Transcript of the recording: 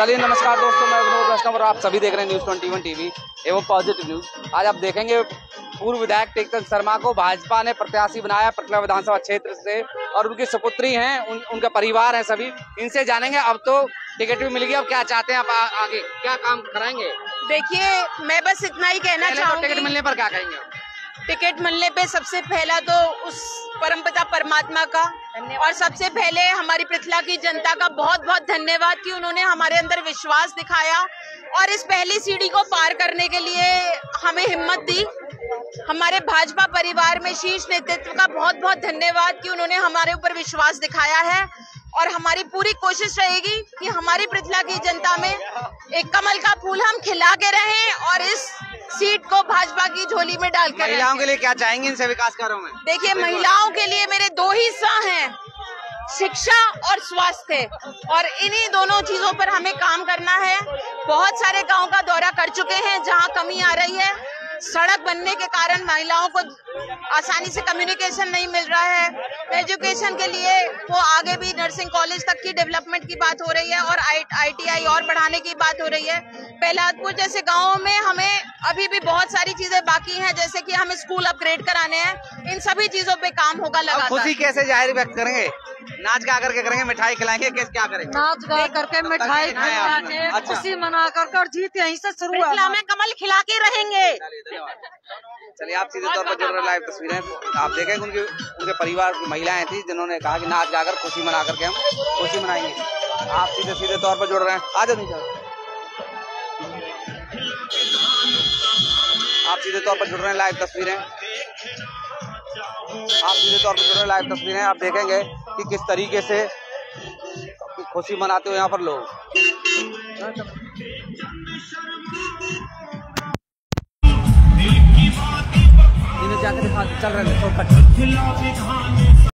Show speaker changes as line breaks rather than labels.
चलिए नमस्कार दोस्तों, मैं विनोद वैष्णव और आप सभी देख रहे हैं न्यूज़ 21 टीवी एवं पॉजिटिव न्यूज। आज आप देखेंगे पूर्व विधायक टेकचंद शर्मा को भाजपा ने प्रत्याशी बनाया पटना विधानसभा क्षेत्र से और उनकी सुपुत्री हैं, उनका परिवार है, सभी इनसे जानेंगे। अब तो टिकट भी मिल गई, अब क्या चाहते हैं आप आगे क्या काम कराएंगे?
देखिए, मैं बस इतना ही कहना चाहूंगी।
टिकट मिलने पर क्या कहेंगे?
टिकट मिलने पे सबसे पहला तो उस परमपिता परमात्मा का और सबसे पहले हमारी पृथला की जनता का बहुत बहुत धन्यवाद कि उन्होंने हमारे अंदर विश्वास दिखाया और इस पहली सीढ़ी को पार करने के लिए हमें हिम्मत दी। हमारे भाजपा परिवार में शीर्ष नेतृत्व का बहुत बहुत धन्यवाद कि उन्होंने हमारे ऊपर विश्वास दिखाया है और हमारी पूरी कोशिश रहेगी कि हमारी पृथला की जनता में एक कमल का फूल हम खिला के रहें और इस सीट को भाजपा की झोली में डालकर।
महिलाओं के लिए क्या चाहेंगे इनसे विकास कार्यों में?
देखिए, महिलाओं के लिए मेरे दो ही सा हैं, शिक्षा और स्वास्थ्य, और इन्हीं दोनों चीजों पर हमें काम करना है। बहुत सारे गांव का दौरा कर चुके हैं जहां कमी आ रही है। सड़क बनने के कारण महिलाओं को आसानी से कम्युनिकेशन नहीं मिल रहा है। एजुकेशन के लिए वो आगे भी नर्सिंग कॉलेज तक की डेवलपमेंट की बात हो रही है और ITI और बढ़ाने की बात हो रही है। प्रहलादपुर जैसे गांवों में हमें अभी भी बहुत सारी चीजें बाकी हैं, जैसे कि हमें स्कूल अपग्रेड कराने हैं। इन सभी चीजों पे काम होगा लगातार।
खुशी कैसे जाहिर व्यक्त करेंगे? नाच गा करके करेंगे, मिठाई खिलाएंगे, कैसे क्या करेंगे?
नाच गा करके मिठाई खिला के
अच्छा।
खुशी मना कर और जीत यहीं से शुरू है।
में कमल खिला के रहेंगे।
चलिए, आप सीधे तौर पर जुड़ रहे लाइव तस्वीरें आप देखेंगे। उनके परिवार की महिलाएं थी जिन्होंने कहा कि नाच गाकर खुशी मना करके हम खुशी मनाएंगे। आप सीधे तौर पर जुड़ रहे हैं। आ जाओ नीचे। आप सीधे तौर पर जुड़ रहे हैं लाइव तस्वीरें। आप सीधे तौर पर जुड़ रहे हैं लाइव तस्वीरें। आप देखेंगे कि किस तरीके से खुशी मनाते हो यहाँ पर लोग। जाकर दिखा चल रहे हैं।